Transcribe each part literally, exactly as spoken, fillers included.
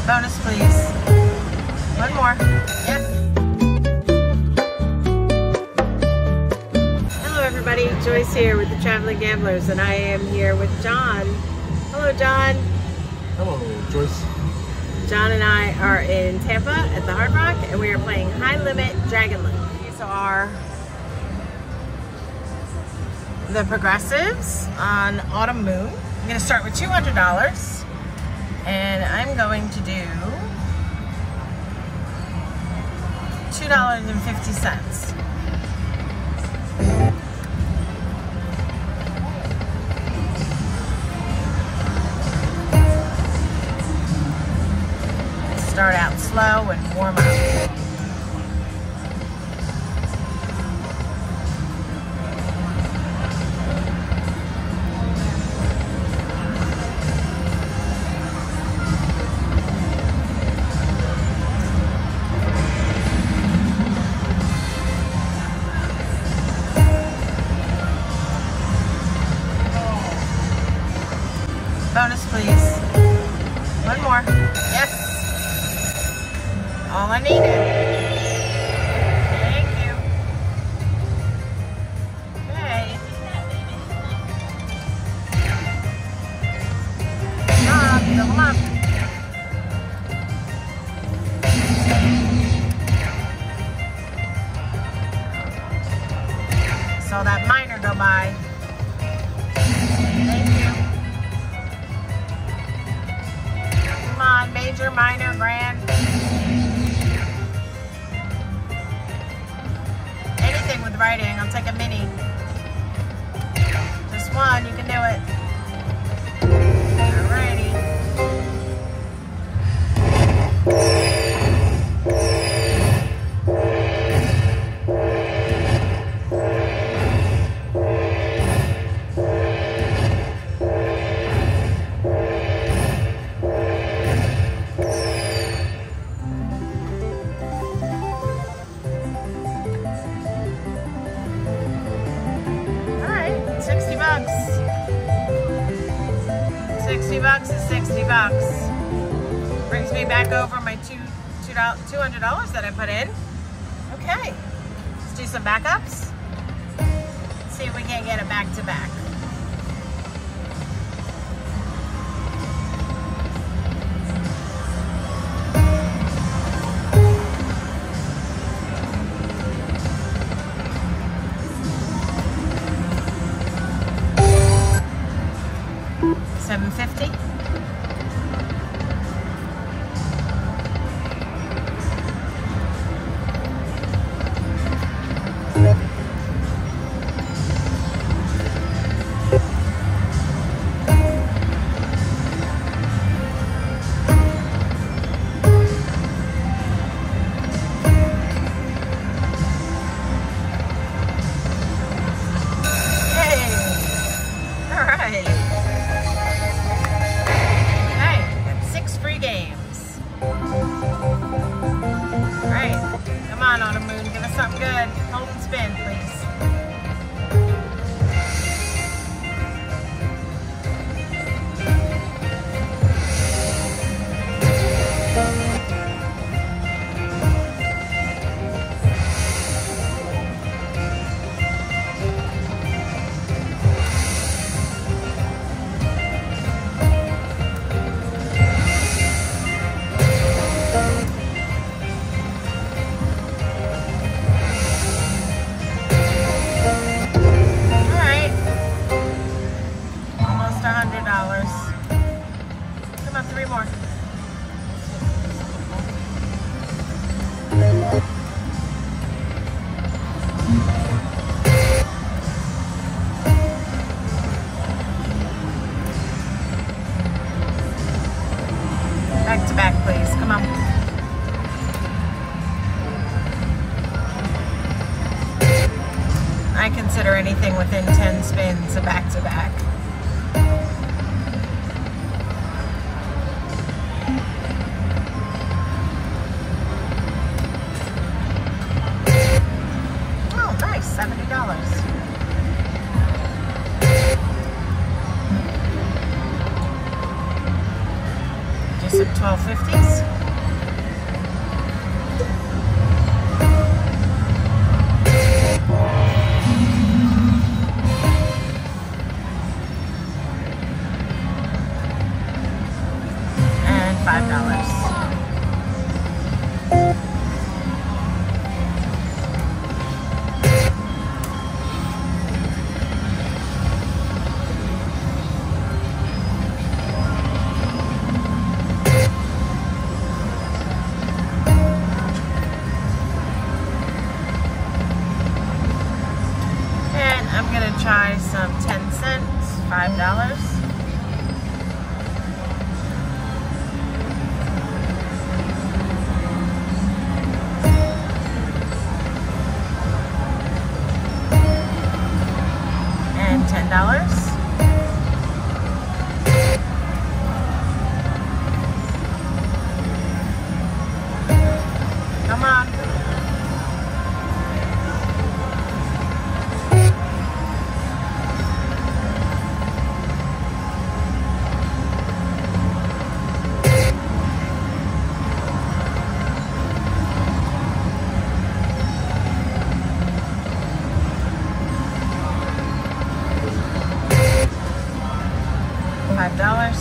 Bonus, please. One more. Yes. Hello, everybody. Joyce here with the Traveling Gamblers, and I am here with John. Hello, John. Hello, Joyce. John and I are in Tampa at the Hard Rock, and we are playing High Limit Dragon Link. These are the progressives on Autumn Moon. I'm going to start with two hundred dollars, and I'm going to do two dollars and fifty cents. Start out slow and warm up. Bonus, please. One more. Yes. All I needed. Thank you. Okay. Up, double up. Saw that miner go by. Thank you. Come on, major, minor, grand. Anything with writing. I'll take a mini. Just one, you can do it. Alrighty. sixty bucks. sixty bucks is sixty bucks. Brings me back over my two, two, two hundred dollars that I put in. Okay, let's do some backups. Let's see if we can't get it back to back. seven fifty. Autumn Moon, give us something good. Hold and spin, please. Three more. Back to back, please. Come on. I consider anything within ten spins a back to back. seventy dollars. Do some twelve fifty. fifties. And five dollars. I'm gonna try some ten cents, five dollars. And ten dollars. Come on. Five dollars.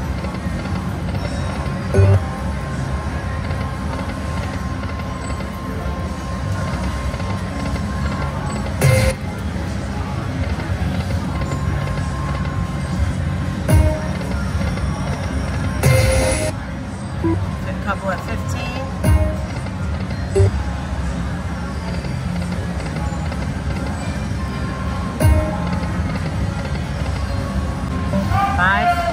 A couple at fifteen. Five.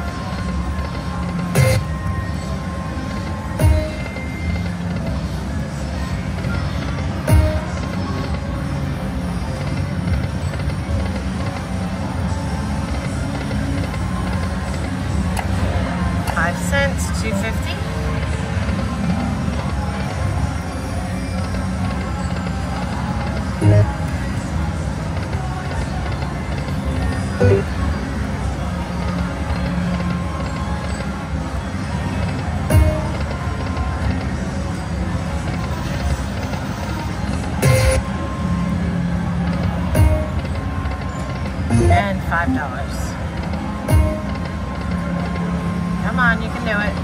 Five cents, two fifty. And five dollars. Come on, you can do it.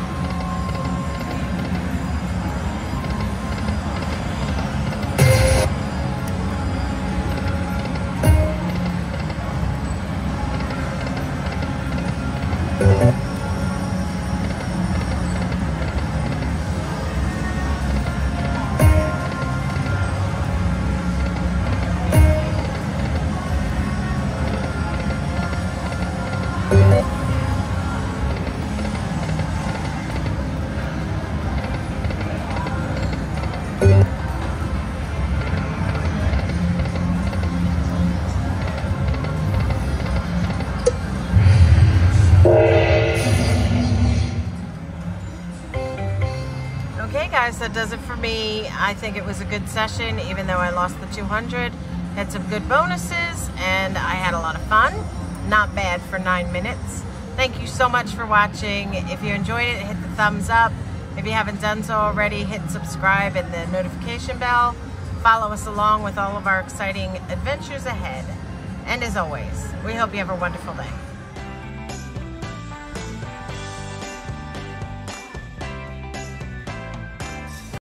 Okay guys, that does it for me. I think it was a good session, even though I lost the two hundred. Had some good bonuses, and I had a lot of fun. Not bad for nine minutes. Thank you so much for watching. If you enjoyed it, hit the thumbs up. If you haven't done so already, hit subscribe and the notification bell. Follow us along with all of our exciting adventures ahead. And as always, we hope you have a wonderful day.